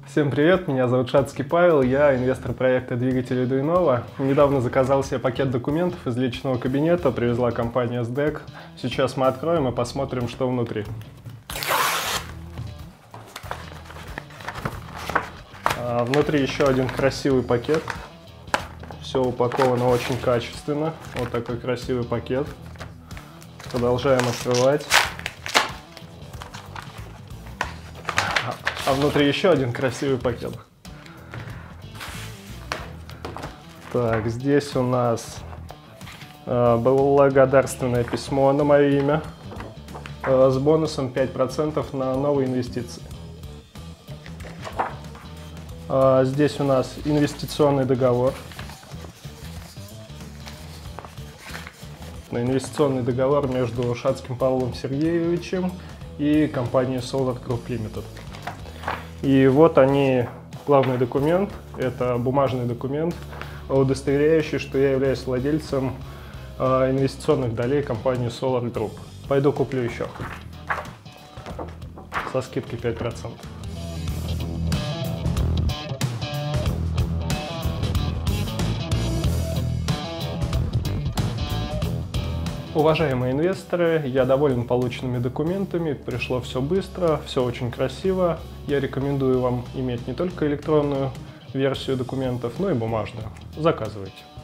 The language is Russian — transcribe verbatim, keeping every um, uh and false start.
Всем привет, меня зовут Шацкий Павел, я инвестор проекта двигателей Дуинова. Недавно заказал себе пакет документов из личного кабинета, привезла компания эс дэ и си. Сейчас мы откроем и посмотрим, что внутри. А внутри еще один красивый пакет. Все упаковано очень качественно. Вот такой красивый пакет. Продолжаем открывать. А внутри еще один красивый пакет. Так, здесь у нас э, благодарственное письмо на мое имя э, с бонусом пять процентов на новые инвестиции. Э, здесь у нас инвестиционный договор. Инвестиционный договор между Шацким Павлом Сергеевичем и компанией Solar Group Limited. И вот они, главный документ, это бумажный документ, удостоверяющий, что я являюсь владельцем э, инвестиционных долей компании Solar Group. Пойду куплю еще со скидкой пять процентов. Уважаемые инвесторы, я доволен полученными документами, пришло все быстро, все очень красиво. Я рекомендую вам иметь не только электронную версию документов, но и бумажную. Заказывайте.